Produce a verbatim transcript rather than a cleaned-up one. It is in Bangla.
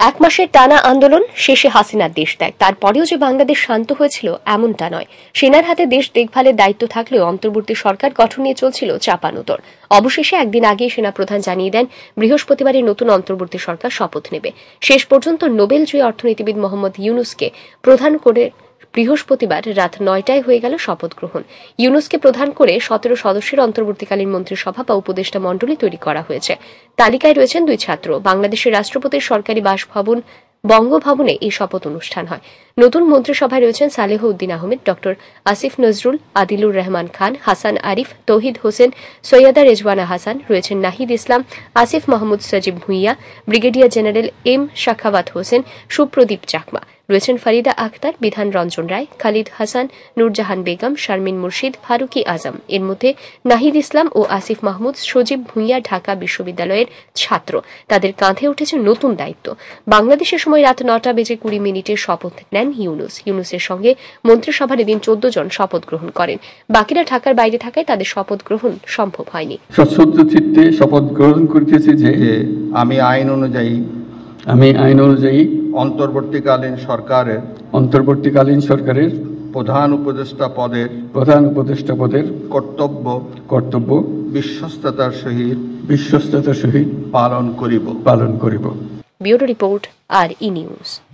এক মাসের টানা আন্দোলন শেষে হাসিনার দেশ ত্যাগ। তারপরেও যে বাংলাদেশ শান্ত হয়েছিল এমনটা নয়। সেনার হাতে দেশ দেখভালের দায়িত্ব থাকলেও অন্তর্বর্তী সরকার গঠন নিয়ে চলছিল চাপানোতর। অবশেষে একদিন আগেই সেনাপ্রধান জানিয়ে দেন বৃহস্পতিবারই নতুন অন্তর্বর্তী সরকার শপথ নেবে। শেষ পর্যন্ত নোবেলজয়ী অর্থনীতিবিদ মোহাম্মদ ইউনুসকে প্রধান করে বৃহস্পতিবার রাত নয়টায় হয়ে গেল শপথ গ্রহণ। ইউনুসকে প্রধান করে সতেরো সদস্যের অন্তর্বর্তীকালীন মন্ত্রিসভা বা উপদেষ্টা মণ্ডলী তৈরি করা হয়েছে। তালিকায় রয়েছেন দুই ছাত্র। বাংলাদেশের রাষ্ট্রপতির সরকারি বাসভবন বঙ্গভবনে এই শপথ অনুষ্ঠান হয়। নতুন মন্ত্রিসভায় রয়েছেন সালেহ উদ্দিন আহমেদ, ডক্টর আসিফ নজরুল, আদিলুর রহমান খান, হাসান আরিফ, তৌহিদ হোসেন, সৈয়দা রেজওয়ানা হাসান, রয়েছেন Nahid Islam, Asif Mahmud Sajib Bhuiyan, brigadier general M Sakhawat Hossain, Supradip Chakma, রয়েছেন ফরিদা আক্তার, বিধান রঞ্জন রায়, খালিদ হাসান, নূরজাহান বেগম, শারমিন মুর্শিদ, ফারুকি আজম। এর মধ্যে নাহিদ ইসলাম ও আসিফ মাহমুদ সজিব ভুঁইয়া ঢাকা বিশ্ববিদ্যালয়ের ছাত্র। তাদের কাঁধে উঠেছে নতুন দায়িত্ব। বাংলাদেশের সময় রাত নটা বেজে কুড়ি মিনিটে শপথ নেন ইউনুস। ইউনুসের সঙ্গে মন্ত্রিসভার এদিন চোদ্দ জন শপথ গ্রহণ করেন। বাকিরা ঢাকার বাইরে থাকায় তাদের শপথ গ্রহণ সম্ভব হয়নি। সশ্রদ্ধ চিত্তে শপথ গ্রহণ করিতেছি যে আমি আইন অনুযায়ী আমি আইন অনুযায়ী অন্তর্বর্তীকালীন সরকারের অন্তর্বর্তীকালীন সরকারের প্রধান উপদেষ্টা পদের প্রধান উপদেষ্টা পদের কর্তব্য কর্তব্য বিশ্বস্ততার সহিত বিশ্বস্ততার সহিত পালন করিব পালন করিব। Bureau report, R E news.